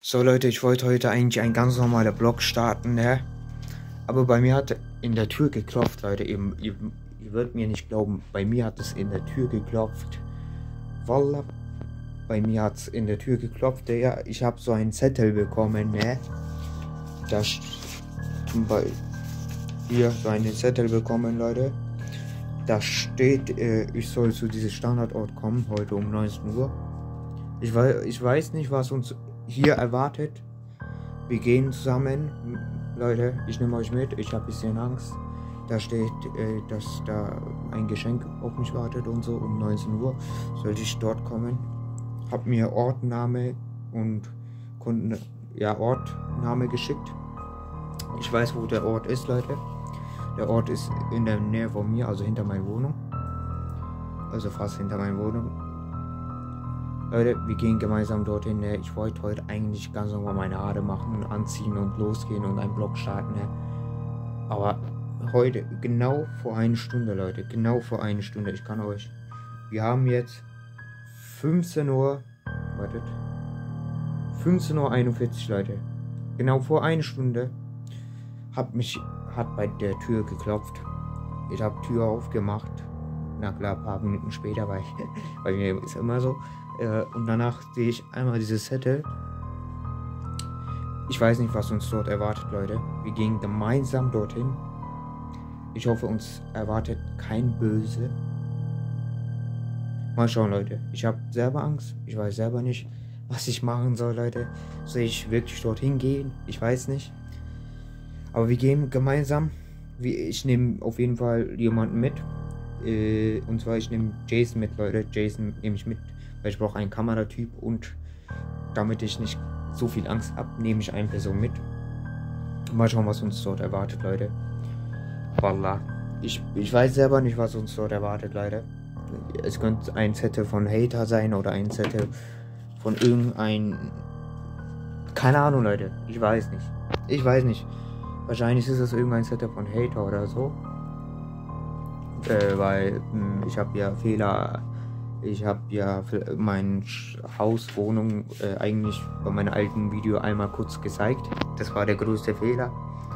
So Leute, ich wollte heute eigentlich ein ganz normaler Vlog starten, ne? Aber bei mir hat in der Tür geklopft, Leute. Ihr würdet mir nicht glauben, bei mir hat es in der Tür geklopft. Wallah, bei mir hat es in der Tür geklopft. Ja, ich habe so einen Zettel bekommen, ne? Da zum Beispiel hier so einen Zettel bekommen, Leute. Da steht, ich soll zu diesem Standardort kommen, heute um 19 Uhr. Ich weiß nicht, was uns hier erwartet. Wir gehen zusammen, Leute, ich nehme euch mit, ich habe ein bisschen Angst. Da steht, dass da ein Geschenk auf mich wartet und so, um 19 Uhr sollte ich dort kommen. Hab mir Ortname und Ortname geschickt. Ich weiß, wo der Ort ist, Leute. Der Ort ist in der Nähe von mir, also hinter meiner Wohnung. Also fast hinter meiner Wohnung. Leute, wir gehen gemeinsam dorthin. Ne? Ich wollte heute eigentlich ganz normal meine Haare machen, anziehen und losgehen und einen Vlog starten. Ne? Aber heute, genau vor einer Stunde, Leute, genau vor einer Stunde, ich kann euch, wir haben jetzt 15 Uhr, wartet, 15:41 Uhr, Leute. Genau vor einer Stunde hat bei der Tür geklopft. Ich habe Tür aufgemacht. Na klar, ein paar Minuten später, weil bei mir ist immer so. Und danach sehe ich einmal dieses Zettel. Ich weiß nicht, was uns dort erwartet, Leute. Wir gehen gemeinsam dorthin. Ich hoffe, uns erwartet kein Böse. Mal schauen, Leute. Ich habe selber Angst. Ich weiß selber nicht, was ich machen soll, Leute. Soll ich wirklich dorthin gehen? Ich weiß nicht. Aber wir gehen gemeinsam. Ich nehme auf jeden Fall jemanden mit. Und zwar, ich nehme Jason mit, Leute. Jason nehme ich mit, weil ich brauche einen Kameratyp. Und damit ich nicht so viel Angst habe, nehme ich eine Person mit. Mal schauen, was uns dort erwartet, Leute. Wallah. Ich weiß selber nicht, was uns dort erwartet, Leute. Es könnte ein Zettel von Hater sein oder ein Zettel von irgendein... Keine Ahnung, Leute. Ich weiß nicht. Ich weiß nicht. Wahrscheinlich ist es irgendein Zettel von Hater oder so. Weil ich habe ja Fehler. Ich habe ja mein Wohnung eigentlich bei meinem alten Video einmal kurz gezeigt. Das war der größte Fehler.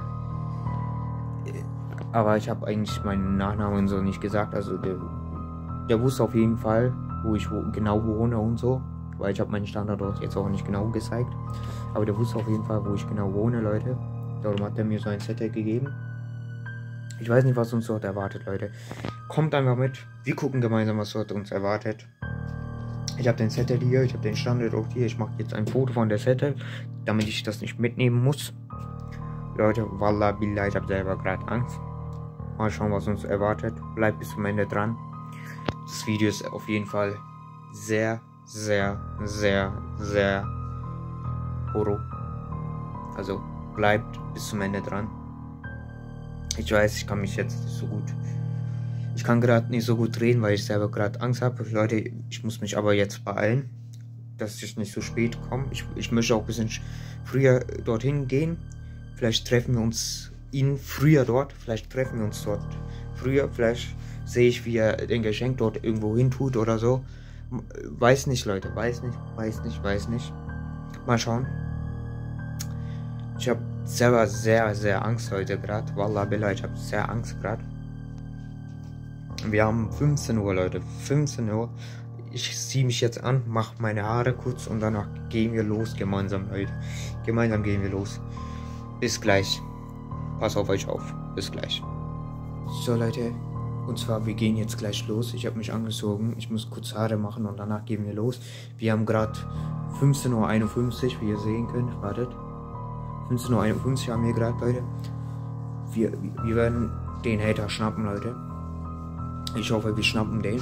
Aber ich habe eigentlich meinen Nachnamen so nicht gesagt. Also der wusste auf jeden Fall, wo ich genau wohne und so. Weil ich habe meinen Standort jetzt auch nicht genau gezeigt. Aber der wusste auf jeden Fall, wo ich genau wohne, Leute. Darum hat er mir so ein Zettel gegeben. Ich weiß nicht, was uns dort erwartet, Leute. Kommt einfach mit. Wir gucken gemeinsam, was dort uns erwartet. Ich habe den Zettel hier, ich habe den Standort hier. Ich mache jetzt ein Foto von der Zettel, damit ich das nicht mitnehmen muss. Leute, Wallah, Billah, ich habe selber gerade Angst. Mal schauen, was uns erwartet. Bleibt bis zum Ende dran. Das Video ist auf jeden Fall sehr, sehr, sehr, sehr Horror. Also bleibt bis zum Ende dran. Ich weiß, ich kann mich jetzt nicht so gut. Ich kann gerade nicht so gut reden, weil ich selber gerade Angst habe. Leute, ich muss mich aber jetzt beeilen, dass ich nicht so spät komme. Ich möchte auch ein bisschen früher dorthin gehen. Vielleicht treffen wir uns früher dort. Vielleicht treffen wir uns dort früher. Vielleicht sehe ich, wie er den Geschenk dort irgendwo hin tut oder so. Weiß nicht, Leute. Weiß nicht. Mal schauen. Ich habe selber sehr, sehr Angst heute gerade. Wallah Billah, ich habe sehr Angst gerade. Wir haben 15 Uhr, Leute. 15 Uhr. Ich ziehe mich jetzt an, mache meine Haare kurz und danach gehen wir los gemeinsam, Leute. Gemeinsam gehen wir los. Bis gleich. Pass auf euch auf. Bis gleich. So, Leute. Und zwar, wir gehen jetzt gleich los. Ich habe mich angezogen. Ich muss kurz Haare machen und danach gehen wir los. Wir haben gerade 15:51 Uhr, wie ihr sehen könnt. Wartet. 15:51 Uhr haben wir gerade, Leute. Wir werden den Hater schnappen, Leute. Ich hoffe, wir schnappen den.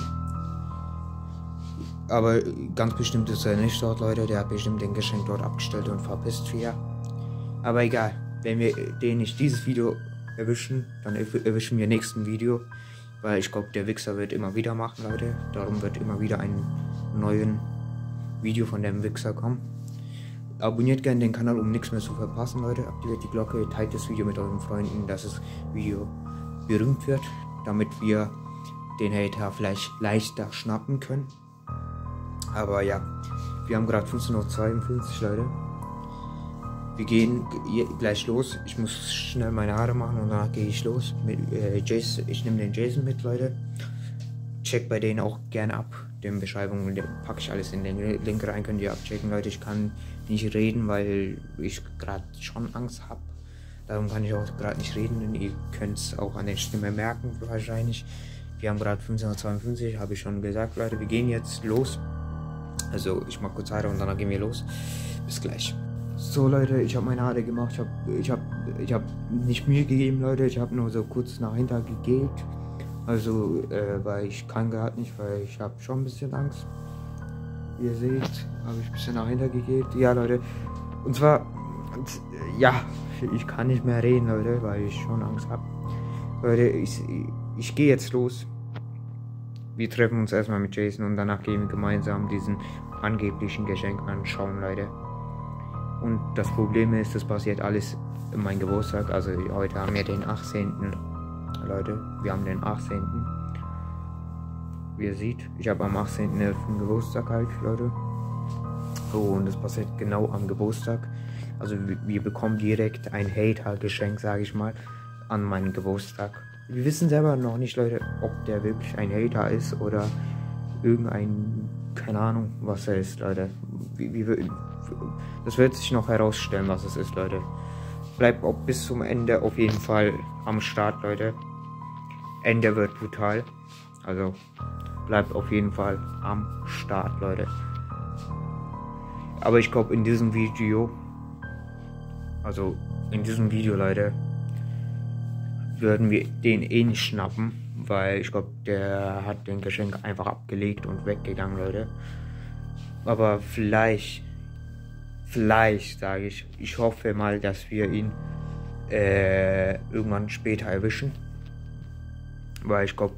Aber ganz bestimmt ist er nicht dort, Leute. Der hat bestimmt den Geschenk dort abgestellt und verpisst wieder. Aber egal. Wenn wir den nicht dieses Video erwischen, dann erwischen wir nächsten Video. Weil ich glaube, der Wichser wird immer wieder machen, Leute. Darum wird immer wieder ein neues Video von dem Wichser kommen. Abonniert gerne den Kanal, um nichts mehr zu verpassen, Leute. Aktiviert die Glocke, teilt das Video mit euren Freunden, dass das Video berühmt wird, damit wir den Hater vielleicht leichter schnappen können. Aber ja, wir haben gerade 15:52 Uhr, Leute. Wir gehen gleich los. Ich muss schnell meine Haare machen und danach gehe ich los. Mit Jason. Ich nehme den Jason mit, Leute. Check bei denen auch gerne ab. Den Beschreibungen packe ich alles in den Link rein. Könnt ihr abchecken, Leute. Ich kann nicht reden, weil ich gerade schon Angst habe. Darum kann ich auch gerade nicht reden. Ihr könnt es auch an der Stimme merken, wahrscheinlich. Wir haben gerade 15:52 Uhr, habe ich schon gesagt, Leute. Wir gehen jetzt los. Also ich mache kurz Haare und danach gehen wir los. Bis gleich. So, Leute, ich habe meine Haare gemacht. Ich hab nicht Mühe gegeben, Leute. Ich habe nur so kurz nach hinten gegelt. Also, weil ich kann gerade nicht, weil ich habe schon ein bisschen Angst. Wie ihr seht, habe ich ein bisschen nach hinten gegelt. Ja, Leute. Und zwar, ja, ich kann nicht mehr reden, Leute, weil ich schon Angst habe. Leute, ich gehe jetzt los. Wir treffen uns erstmal mit Jason und danach gehen wir gemeinsam diesen angeblichen Geschenk anschauen, Leute. Und das Problem ist, das passiert alles in meinem Geburtstag. Also heute haben wir den 18. Leute, wir haben den 18. Wie ihr seht, ich habe am 18.11. Geburtstag halt, Leute. Und das passiert genau am Geburtstag. Also wir bekommen direkt ein Hater-Geschenk, sage ich mal, an meinen Geburtstag. Wir wissen selber noch nicht, Leute, ob der wirklich ein Hater ist oder irgendein, keine Ahnung, was er ist, Leute. Das wird sich noch herausstellen, was es ist, Leute. Bleibt auch bis zum Ende auf jeden Fall am Start, Leute. Ende wird brutal. Also bleibt auf jeden Fall am Start, Leute. Aber ich glaube in diesem Video, Leute, würden wir den eh nicht schnappen, weil ich glaube, der hat den Geschenk einfach abgelegt und weggegangen, Leute. Aber vielleicht sage ich hoffe mal, dass wir ihn irgendwann später erwischen. Weil ich glaube,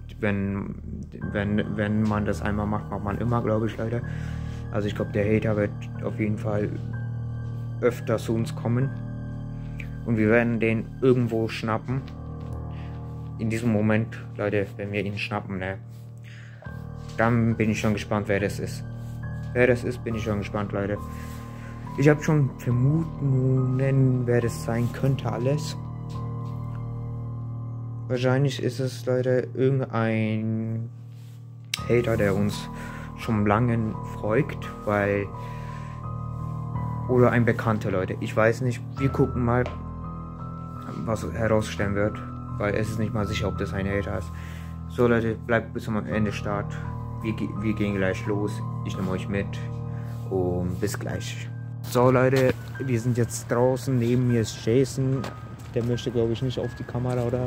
wenn man das einmal macht, macht man immer, glaube ich, Leute. Also ich glaube, der Hater wird auf jeden Fall öfter zu uns kommen. Und wir werden den irgendwo schnappen. In diesem Moment, Leute, wenn wir ihn schnappen, ne, dann bin ich schon gespannt, wer das ist. Wer das ist, bin ich schon gespannt, Leute. Ich habe schon Vermutungen, wer das sein könnte, alles. Wahrscheinlich ist es, Leute, irgendein Hater, der uns schon lange folgt, weil... Oder ein Bekannter, Leute. Ich weiß nicht. Wir gucken mal, was herausstellen wird. Weil es ist nicht mal sicher, ob das ein Hater ist. So, Leute, bleibt bis zum Ende Start. Wir gehen gleich los. Ich nehme euch mit. Und bis gleich. So, Leute, wir sind jetzt draußen. Neben mir ist Jason. Der möchte, glaube ich, nicht auf die Kamera, oder?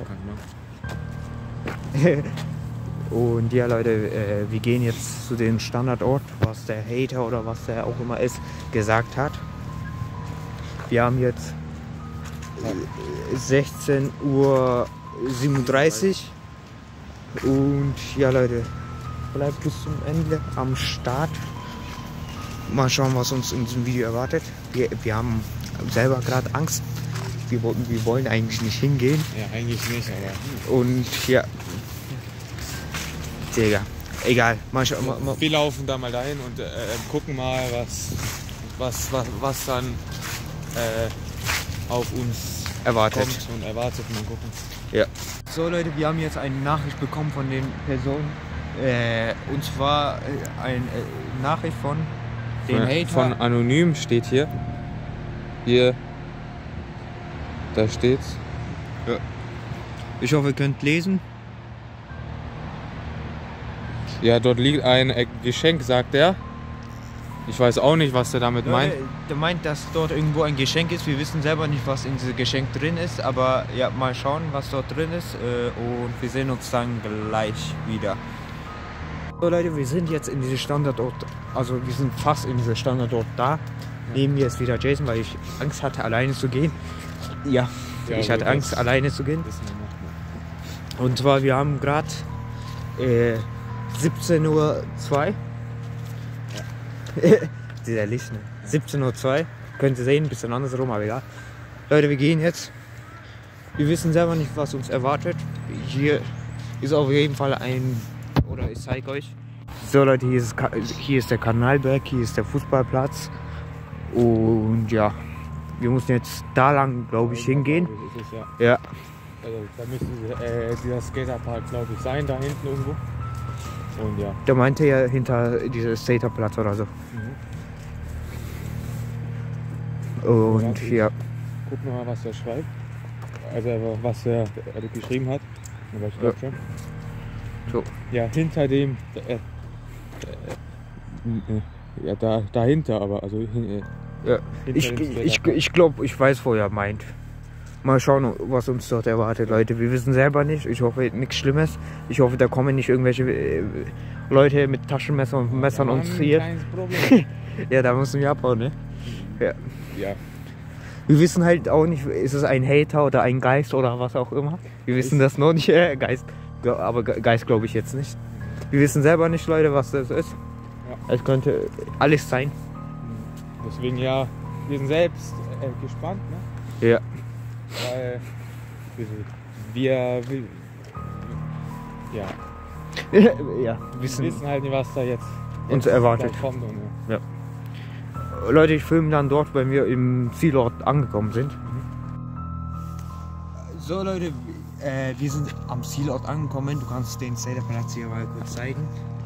Und ja, Leute, wir gehen jetzt zu dem Standardort, was der Hater oder was der auch immer ist, gesagt hat. Wir haben jetzt 16:37 Uhr. Und ja, Leute, bleibt bis zum Ende am Start. Mal schauen, was uns in diesem Video erwartet. Wir haben selber gerade Angst. Wir wollen eigentlich nicht hingehen. Ja, eigentlich nicht, aber... Und ja, Digga, egal. Wir laufen da mal dahin und gucken mal, was dann auf uns erwartet. Kommt und erwartet. Mal gucken. Ja. So, Leute, wir haben jetzt eine Nachricht bekommen von den Personen. Und zwar eine Nachricht von den Hater. Von Anonym steht hier. Hier. Da steht's. Ja. Ich hoffe, ihr könnt lesen. Ja, dort liegt ein Geschenk, sagt er. Ich weiß auch nicht, was er damit meint. Der meint, dass dort irgendwo ein Geschenk ist. Wir wissen selber nicht, was in diesem Geschenk drin ist. Aber ja, mal schauen, was dort drin ist. Und wir sehen uns dann gleich wieder. So, Leute, wir sind jetzt in diesem Standardort. Also wir sind fast in diesem Standardort da. Neben mir ist wieder Jason, weil ich Angst hatte, alleine zu gehen. Ja, ich hatte Angst, alleine zu gehen. Und zwar, wir haben gerade 17:02 Uhr. Dieser Licht, ne? 17:02 Uhr. Könnt ihr sehen, ein bisschen andersrum, aber egal. Leute, wir gehen jetzt. Wir wissen selber nicht, was uns erwartet. Hier ist auf jeden Fall oder ich zeige euch. So, Leute, hier ist der Kanalberg, hier ist der Fußballplatz. Und ja, Wir müssen jetzt da lang, glaube ich, hingehen. Ist es, ja. Ja. Also, da müsste dieser Skaterpark, glaube ich, sein, da hinten irgendwo. Und ja. Der meinte ja hinter diesem Skaterplatz oder so. Und ja. Guck mal, was er schreibt. Also was er geschrieben hat. Aber ich glaube schon. So. Ja, hinter dem. Ja, dahinter, aber also. Ja. Hinter dem Ich glaube, ich weiß, wo er meint. Mal schauen, was uns dort erwartet, Leute. Wir wissen selber nicht. Ich hoffe, nichts Schlimmes. Ich hoffe, da kommen nicht irgendwelche Leute mit Taschenmessern und Messern uns hier. Ja, da müssen wir abhauen, ne? Ja. Ja. Wir wissen halt auch nicht, ist es ein Hater oder ein Geist oder was auch immer. Wir wissen das noch nicht. Geist. Aber Geist glaube ich jetzt nicht. Wir wissen selber nicht, Leute, was das ist. Ja. Es könnte alles sein. Deswegen ja, wir sind selbst gespannt, ne? Ja. Weil wir ja. Ja, Wir wissen halt nicht, was da jetzt uns erwartet. Kommt und, ja. Leute, ich filme dann dort, wenn wir im Zielort angekommen sind. So Leute, wir sind am Zielort angekommen. Du kannst den Skaterplatz hier mal kurz zeigen.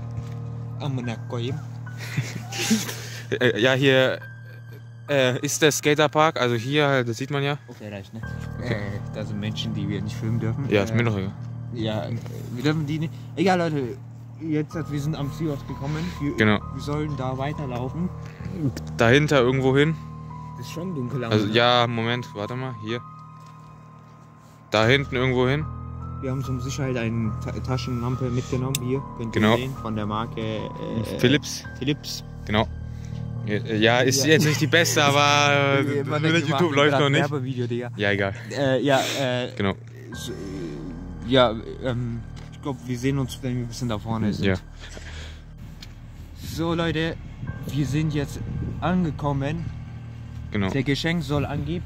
ja, hier ist der Skaterpark, also hier, das sieht man ja. Okay, reicht, ne? Okay. Da sind Menschen, die wir nicht filmen dürfen. Ja, ist mir doch egal. Ja, wir dürfen die nicht. Egal, Leute, jetzt, wir sind am Zielort gekommen. Wir sollen da weiterlaufen. Dahinter irgendwo hin. Das ist schon dunkel. Also ja, Moment, warte mal, hier. Da hinten irgendwo hin. Wir haben zum Sicherheit eine Taschenlampe mitgenommen, hier. Könnt ihr sehen, von der Marke Philips. Genau. Ja, ist jetzt nicht die beste, aber YouTube läuft noch nicht. Werbevideo, Digga. Ja, egal. Genau. Ja, ich glaube, wir sehen uns, wenn wir ein bisschen da vorne sind. Ja. So Leute, wir sind jetzt angekommen. Genau. Der Geschenk soll angeblich.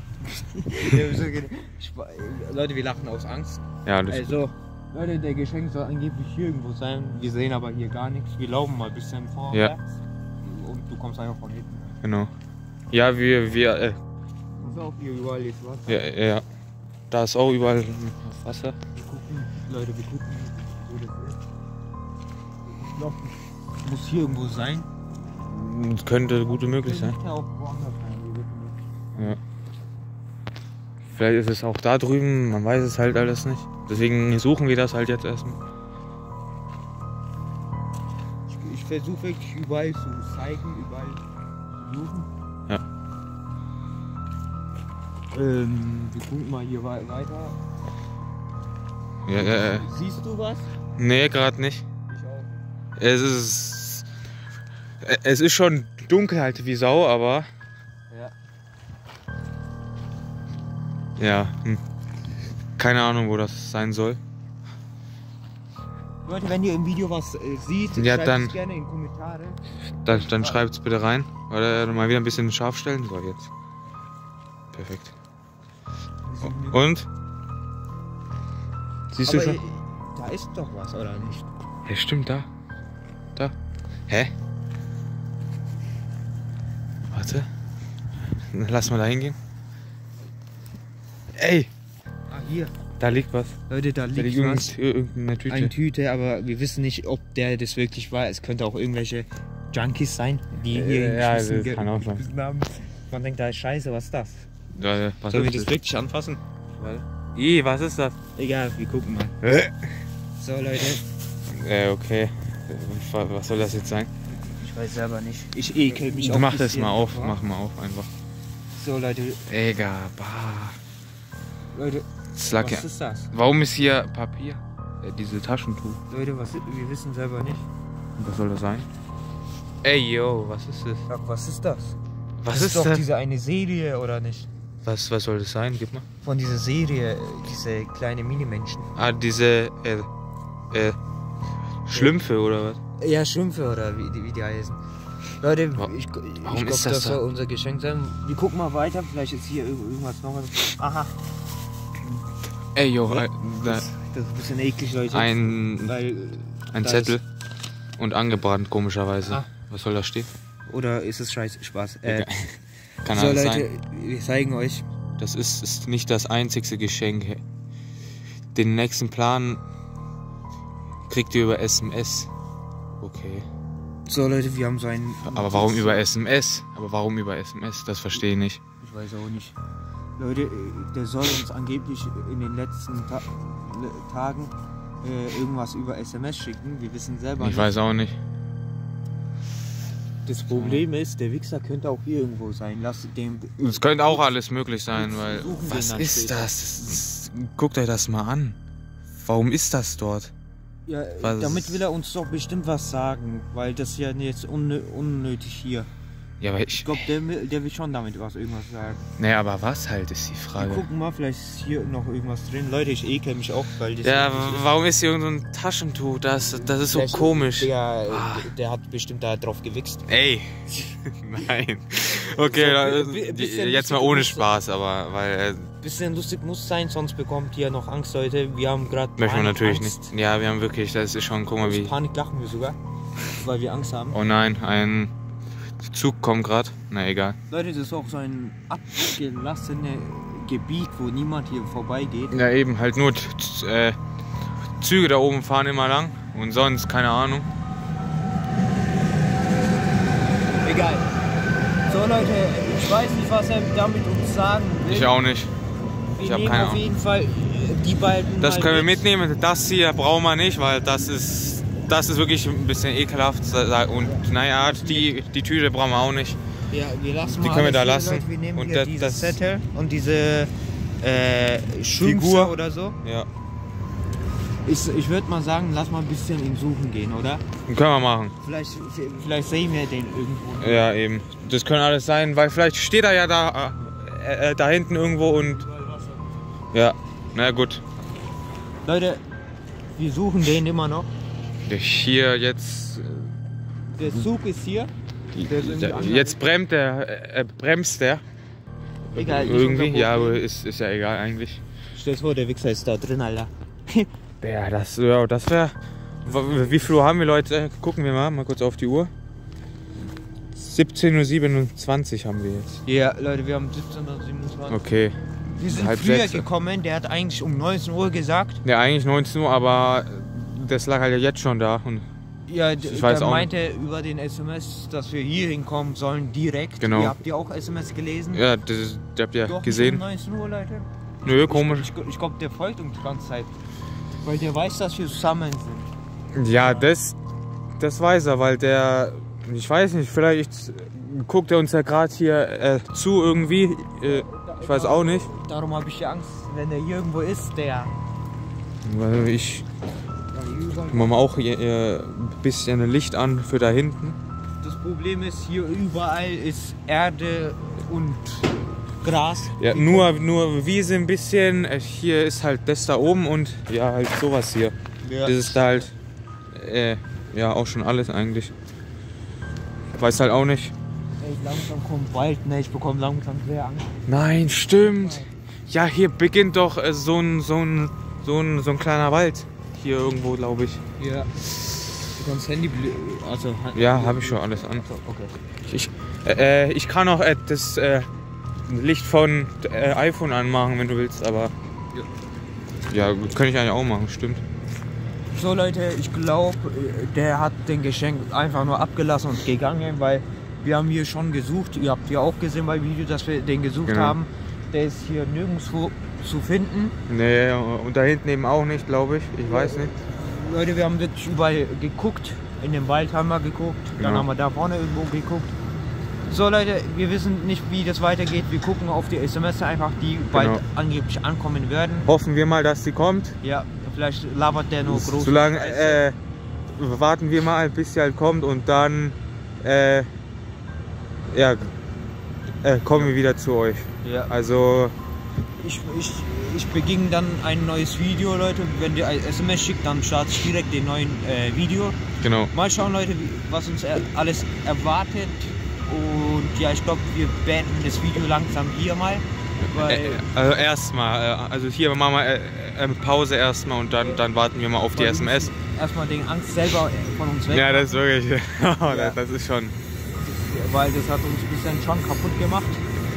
Leute, wir lachen aus Angst. Ja, das also, Leute, der Geschenk soll angeblich hier irgendwo sein. Wir sehen aber hier gar nichts. Wir laufen mal ein bisschen vorwärts. Ja. Und du kommst einfach von hinten. Genau. Ja, wir Pass auf, hier überall ist Wasser. Ja. Da ist auch überall Wasser. Wir gucken, Leute, wo das ist. Ich glaube, es muss hier irgendwo sein. Könnte gut möglich sein. Ja, auch woanders sein, wir wissen nicht. Ja. Vielleicht ist es auch da drüben, man weiß es halt alles nicht. Deswegen suchen wir das halt jetzt erstmal. Ich versuche wirklich überall zu zeigen, überall zu suchen. Ja. Wir gucken mal hier weiter. Ja. Siehst du was? Nee, gerade nicht. Ich auch. Es ist schon dunkel halt wie Sau, aber ja. Keine Ahnung, wo das sein soll. Leute, wenn ihr im Video was seht, ja, schreibt dann, es gerne in die Kommentare. Dann schreibt es bitte rein. Oder mal wieder ein bisschen scharf stellen. So, jetzt. Perfekt. Und? Siehst du schon? Da ist doch was, oder nicht? Ja, stimmt, da. Da. Hä? Warte. Lass mal da hingehen. Ey! Ah, hier. Da liegt was. Leute, da liegt was. Irgendeine Tüte. Eine Tüte, aber wir wissen nicht, ob der das wirklich war. Es könnte auch irgendwelche Junkies sein, die hier das kann auch sein. Haben. Man denkt, da ist Scheiße, was ist das? Ja, was Sollen wir das wirklich anfassen? Was ist das? Egal, wir gucken mal. So, Leute. Okay. Was soll das jetzt sein? Ich weiß selber nicht. Ich ekel mich auch. Mach das mal auf, mach mal auf einfach. So, Leute. Egal, Leute, was ist das? Warum ist hier Papier? Diese Taschentuch. Leute, wir wissen selber nicht. Was soll das sein? Ey, yo, was ist das? Sag, was ist das? Was ist doch das? diese eine Serie, oder nicht? Was soll das sein? Gib mal. Von dieser Serie, diese kleinen Minimenschen. Ah, diese Schlümpfe oder was? Ja, Schlümpfe oder wie die heißen. Leute, ich glaube, das soll unser Geschenk sein. Wir gucken mal weiter, vielleicht ist hier irgendwas noch. Aha. Ey, yo, das ist ein bisschen eklig, Leute. Ein Zettel und angebrannt, komischerweise. Ah. Was soll da stehen? Oder ist es Scheiß? Spaß. kann So alles Leute, sein. wir zeigen euch. Das ist nicht das einzigste Geschenk. Den nächsten Plan kriegt ihr über SMS. Okay. So Leute, wir haben so einen... Aber warum über SMS? Das verstehe ich nicht. Ich weiß auch nicht. Leute, der soll uns angeblich in den letzten Tagen irgendwas über SMS schicken. Wir wissen selber Ich weiß auch nicht. Das Problem ist, der Wichser könnte auch hier irgendwo sein. Lasst dem... Es könnte auch alles möglich sein, weil... suchen wir Was dann ist später. das? Guckt euch das mal an. Warum ist das dort? Ja, Was? damit will er uns doch bestimmt was sagen, weil das ja jetzt unnötig hier. Ja, aber Ich glaube, der will schon damit irgendwas sagen. Nee, aber was halt ist die Wir Frage. gucken mal, vielleicht ist hier noch irgendwas drin. Leute, ich ekel mich auch, weil das... Ja, wirklich ist. warum ist hier irgend so ein Taschentuch? Das ist so Vielleicht- komisch. Der hat bestimmt da drauf gewichst. Ey! Nein. Okay, So, bisschen jetzt mal lustig ohne muss- Spaß, aber weil Bisschen lustig muss sein, sonst bekommt ihr noch Angst, Leute. Wir haben gerade möchten wir natürlich Angst. nicht. Ja, wir haben wirklich, das ist schon, guck mal Aus wie. Panik lachen wir sogar, weil wir Angst haben. Oh nein, ein Zug kommt gerade. Na egal. Leute, das ist auch so ein abgelassenes Gebiet, wo niemand hier vorbeigeht. Ja eben, halt nur Züge da oben fahren immer lang und sonst keine Ahnung. Egal. So Leute, ich weiß nicht, was er damit uns sagen will. Ich auch nicht. Wir ich hab nehmen keine auf Ahnung. jeden Fall die beiden. Das mal können wir mit. mitnehmen. Das hier brauchen wir nicht, weil das ist wirklich ein bisschen ekelhaft. Und naja, die Tüte brauchen wir auch nicht. Ja, wir lassen Die mal können wir da alles lassen. hier, Leute. Wir nehmen Und hier das- dieses das- Zettel und diese Schlümpfe Figur. oder so. Ja, Ich würde mal sagen, lass mal ein bisschen ihn suchen gehen, oder? können wir machen. Vielleicht sehen wir den irgendwo. Ja, eben. Das können alles sein, weil vielleicht steht er ja da hinten irgendwo und. Ja, na gut. Leute, wir suchen den immer noch. Hier jetzt. Der Zug ist hier. Der ist irgendwie Jetzt bremst der. Egal, nicht Irgendwie, unser ja, Problem. aber ist ja egal eigentlich. Stell dir vor, der Wichser ist da drin, Alter. Ja, das wäre. Wie viel Uhr haben wir, Leute? Gucken wir mal kurz auf die Uhr. 17:27 Uhr haben wir jetzt. Ja, Leute, wir haben 17:27. Okay. Wir sind halb früher sechs. gekommen, der hat eigentlich um 19 Uhr gesagt. Ja, eigentlich 19 Uhr, aber das lag halt jetzt schon da. Und Ja, Ich weiß der auch meinte über den SMS, dass wir hier hinkommen sollen, direkt. Genau. Ihr habt ja auch SMS gelesen? ja, das habt ihr Doch, gesehen. nicht um 19 Uhr, Leute. Nö, komisch. Ich glaube, der folgt uns die ganze Zeit. Weil der weiß, dass wir zusammen sind. Ja, das weiß er, weil der, ich weiß nicht, vielleicht guckt er uns ja gerade hier zu irgendwie. Ich weiß auch nicht. Darum habe ich ja Angst, wenn der hier irgendwo ist, der... Weil ich mache mal auch ein bisschen Licht an für da hinten. Das Problem ist, hier überall ist Erde und Gras. Ja, nur Wiese ein bisschen. Hier ist halt das da oben und ja, halt sowas hier. Ja. Das ist da halt ja auch schon alles eigentlich. Weiß halt auch nicht. Ey, langsam kommt Wald, ne? Ich bekomme langsam sehr Angst. Nein, stimmt. Ja, hier beginnt doch so ein kleiner Wald. Hier irgendwo, glaube ich. Ja. Du kannst Handy... Also... Ja, habe ich schon alles an. Okay. Ich kann auch das Licht von iPhone anmachen, wenn du willst, aber ja, könnte ich eigentlich auch machen, stimmt. So Leute, ich glaube, der hat den Geschenk einfach nur abgelassen und gegangen, weil wir haben hier schon gesucht. Ihr habt ja auch gesehen beim Video, dass wir den gesucht Genau. haben. Der ist hier nirgendwo zu finden. Nee, und da hinten eben auch nicht, glaube ich. Ich weiß nicht. Leute, wir haben wirklich überall geguckt. In dem Wald haben wir geguckt. Dann Genau. haben wir da vorne irgendwo geguckt. So Leute, wir wissen nicht, wie das weitergeht. Wir gucken auf die SMS einfach, die bald Genau. angeblich ankommen werden. Hoffen wir mal, dass sie kommt. Ja, vielleicht labert der nur groß. Solange warten wir mal, bis sie halt kommt und dann ja, kommen wir wieder zu euch. Ja. Also Ich beginne dann ein neues Video, Leute. Wenn ihr ein SMS schickt, dann starte ich direkt den neuen Video. genau. Mal schauen, Leute, was uns alles erwartet. Und ja, ich glaube, wir beenden das Video langsam hier mal. Weil Also erstmal, also hier machen wir Pause erstmal und dann warten wir mal auf die weil wir SMS. müssen erstmal den Angst selber von uns weg. Ja, das ist wirklich, Ja. das ist schon. Weil das hat uns ein bisschen schon kaputt gemacht.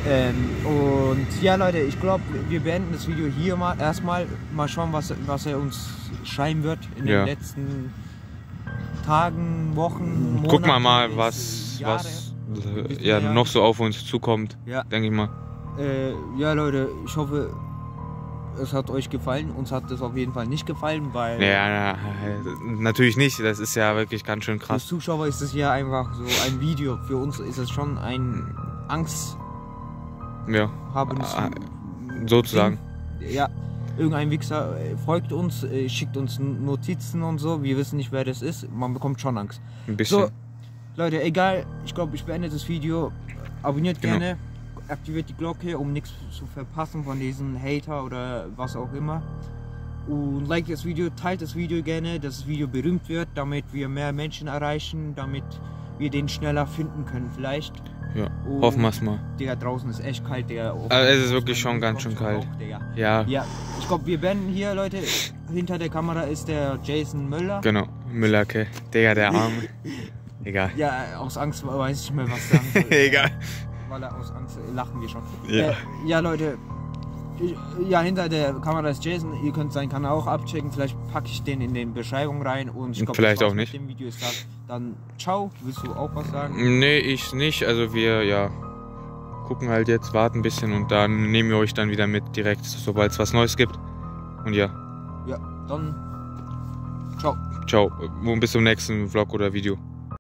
Und ja Leute, ich glaube, wir beenden das Video hier mal erstmal. Mal schauen, was er uns schreiben wird in den letzten Tagen, Wochen, Monaten. Guck mal, was ja, noch so auf uns zukommt, ja. Denke ich mal. Ja Leute, ich hoffe, es hat euch gefallen. Uns hat es auf jeden Fall nicht gefallen, weil... Ja, natürlich nicht. Das ist ja wirklich ganz schön krass. Für Zuschauer ist es ja einfach so ein Video. Für uns ist es schon ein Angst... Ja, haben sozusagen. Ja, irgendein Wichser folgt uns, schickt uns Notizen und so. Wir wissen nicht, wer das ist. Man bekommt schon Angst. Ein bisschen. So, Leute, egal. Ich glaube, ich beende das Video. Abonniert gerne. Aktiviert die Glocke, um nichts zu verpassen von diesen Hater oder was auch immer. Und like das Video, teilt das Video gerne, dass das Video berühmt wird, damit wir mehr Menschen erreichen, damit wir den schneller finden können vielleicht. Ja, hoffen wir es mal. Digga, draußen ist echt kalt, Digga. Also es ist wirklich schon ganz schön kalt. Auch, ja, ich glaube, wir beenden hier, Leute. Hinter der Kamera ist der Jason Müller. Genau, Müllerke. Digga, der Arme. Egal. Ja, aus Angst weiß ich nicht mehr, was sagen soll. Egal. Weil aus Angst lachen wir schon. Ja, ja Leute. Ja, hinter der Kamera ist Jason. Ihr könnt seinen Kanal auch abchecken. Vielleicht packe ich den in die Beschreibung rein. Und ich glaube, vielleicht auch nicht. Mit dem Video ist das. Dann ciao. Willst du auch was sagen? Nee, ich nicht. Also wir gucken halt jetzt, warten ein bisschen und dann nehmen wir euch dann wieder mit direkt, sobald es was Neues gibt. Und ja. Ja, dann ciao. Ciao. Und bis zum nächsten Vlog oder Video.